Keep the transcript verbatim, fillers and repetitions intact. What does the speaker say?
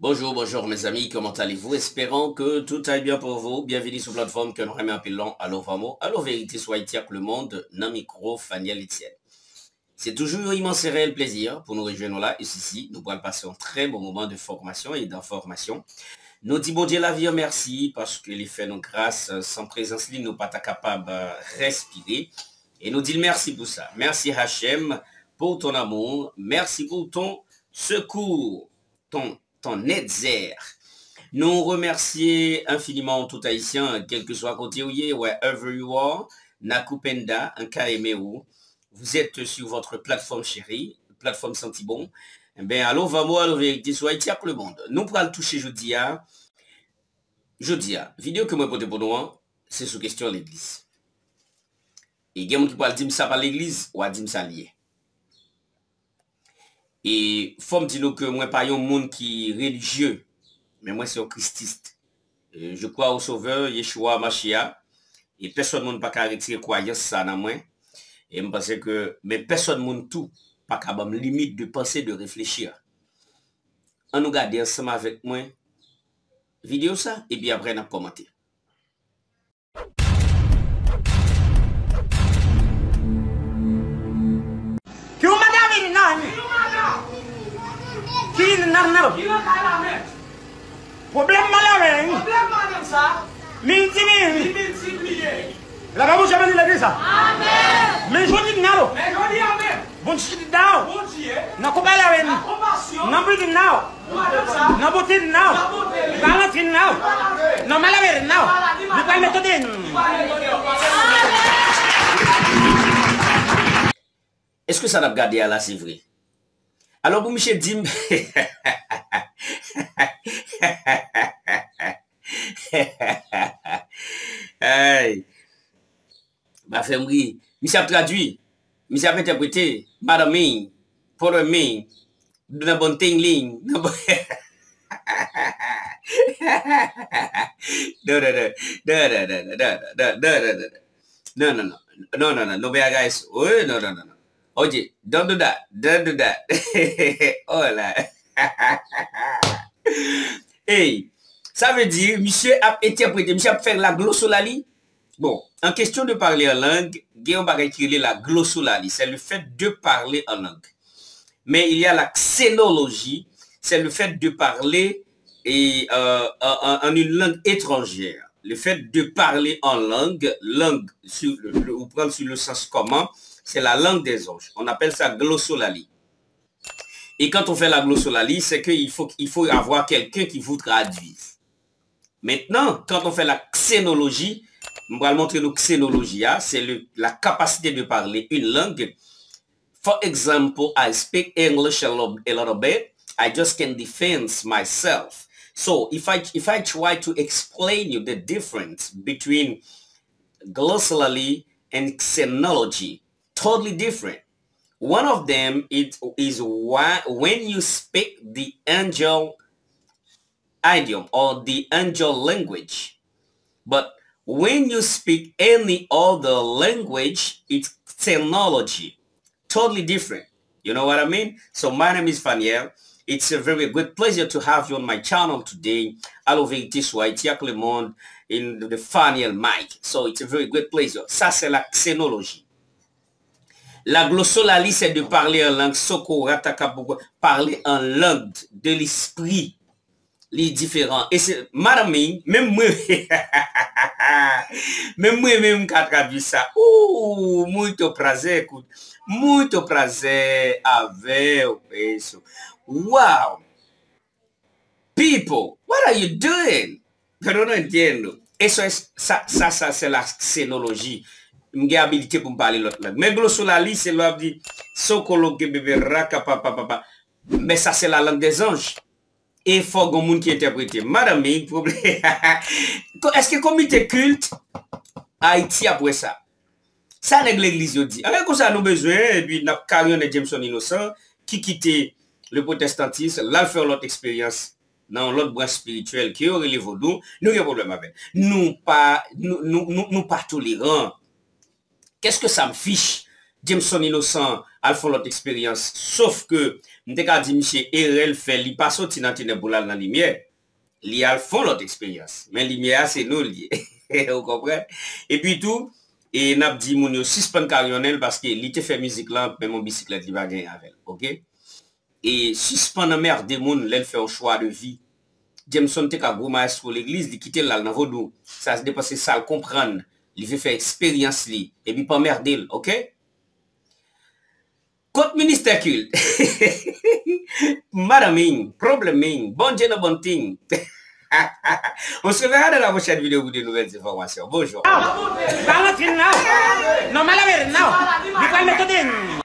Bonjour, bonjour mes amis, comment allez-vous? Espérons que tout aille bien pour vous. Bienvenue sur la plateforme que nous remet un peu long. Allô, Vamo. Allô, vérité, soit Itiak le monde, non micro, Faniel Etienne. C'est toujours un immense et réel plaisir pour nous rejoindre là. Et ici, nous pourrons passer un très bon moment de formation et d'information. Nous disons bon Dieu la vie, merci, parce qu'il est fait nos grâces. Sans présence, nous ne pas capables de respirer. Et nous disons merci pour ça. Merci Hachem pour ton amour. Merci pour ton secours, ton ton Netzer. Nous remercions infiniment tout haïtien, quel que soit côté où il est, wherever you are, Nakupenda, un Kaemeu. Vous êtes sur votre plateforme chérie, plateforme Santibon. Eh bien, allô, vamos, allô, vérité, soit Haïti pour le monde. Nous pourrons le toucher jeudi à, jeudi à, vidéo que moi porte pour nous, c'est sur question de l'église. Et il y a des gens qui parlent dire ça par l'église, ou à dire ça lié. Et faut me dire que moi pas un monde qui est religieux, mais moi c'est un christiste. Euh, je crois au sauveur Yeshua Mashiach et personne ne peut pas retirer croyance ça dans moi. Et je pense que mais personne ne tout pas capable limite de penser, de réfléchir. On nous garde ensemble avec moi vidéo ça et puis après on a commenté. Kini nar nar. Problème malade. Problème madame ça. Mintini. Mintini. La babu jamais la ça. Amen. Mais jodi naro. Mais jodi amen. Bon chidi dao. Bon Dieu. Na ko bala wen. La compassion. Na budi nao. Madame ça. Na boti nao. La beauté. Bala tin nao. Na malaver nao. Di pa méthode. Est-ce que ça n'a pas gardé à la c'est vrai? Alors, pour Michel Dim, hey, ma femme, Michel a traduit, Michel a interprété, Madame Ming, pour Ming, de la bonne tingling. Non, non, non, non, non, non, non, non, non, non, non, non, non, non, no, guys, oh, no, no, no, no. O J, don't do that. Don't do that. Oh là. Hey, ça veut dire, monsieur a interprété, monsieur a fait la glossolalie. Bon, en question de parler en langue, Guillaume va écrire la glossolalie. C'est le fait de parler en langue. Mais il y a la xénologie, c'est le fait de parler et, euh, en, en une langue étrangère. Le fait de parler en langue, langue, sur le, ou prendre sur le sens commun, c'est la langue des anges. On appelle ça glossolalie. Et quand on fait la glossolalie, c'est qu'il faut, il faut avoir quelqu'un qui vous traduise. Maintenant, quand on fait la xénologie, on va montrer nos xénologie, c'est la capacité de parler une langue. For example, I speak English a little, a little bit. I just can defend myself. So if I, if I try to explain you the difference between glossolalie and xenology, totally different. One of them it is why when you speak the angel idiom or the angel language, but when you speak any other language, it's xenology, totally different. You know what I mean? So my name is Faniel. It's a very good pleasure to have you on my channel today. Allo vérité soit Itiak le monde in the Faniel mic. So it's a very good pleasure. Ça c'est la xénologie. La glossolalie, c'est de parler en langue soko, rataka, parler en langue de l'esprit, les différents. Et c'est, madame, même moi, même moi, même quand traduit ça, ouh, muito prazer, écoute, muito prazer avec eso. Wow. People, what are you doing? Pero no entiendo. Eso es, ça, ça, ça, c'est la xénologie. J'ai habilité pour me parler l'autre langue. Mais glossolalie, c'est l'autre dit sokolo ke bébé raka papa papa. Mais ça c'est la langue des anges. Et il faut que monde qui interprète. Madame, problème. Est-ce que le comité culte Haïti après ça? Ça n'est que l'église dit. Alors comme ça nous besoin et puis n'a Carion et Jameson innocent qui quittait le protestantisme, là faire l'autre expérience dans l'autre branche spirituelle qui aurait les vaudou, nous avons un problème avec. Nous pas nous nous nous, nous pas tolérants. Qu'est-ce que ça me fiche Jameson Innocent a fait l'autre expérience. Sauf que, m'te ka dit, monsieur, R L fait, li pas sorti dans ténèbres pour la lumière. Li a fait l'autre expérience. Mais lumière, c'est nous, lié. Vous comprenez? Et puis tout, et n'a dit, mon yo, suspend carrionnel parce que li te fait musique là, même mon bicyclette, li va gagner avec. Ok? Et suspend la merde des moun, l'elle fait un choix de vie. Jameson te ka gros maestro l'église, li quitte là, dans vodou. Ça se dépasse ça, le comprendre. Il veut faire expérience li. Et puis pas merder, ok? Côte ministère culte. Madame Ming, problème Ming, bon Dieu, bon ting. On se verra dans la prochaine vidéo pour de nouvelles informations. Bonjour. No, no, no, no, no, no, no, no, no, no, no, no, no, no, no, no, no, no, no, no,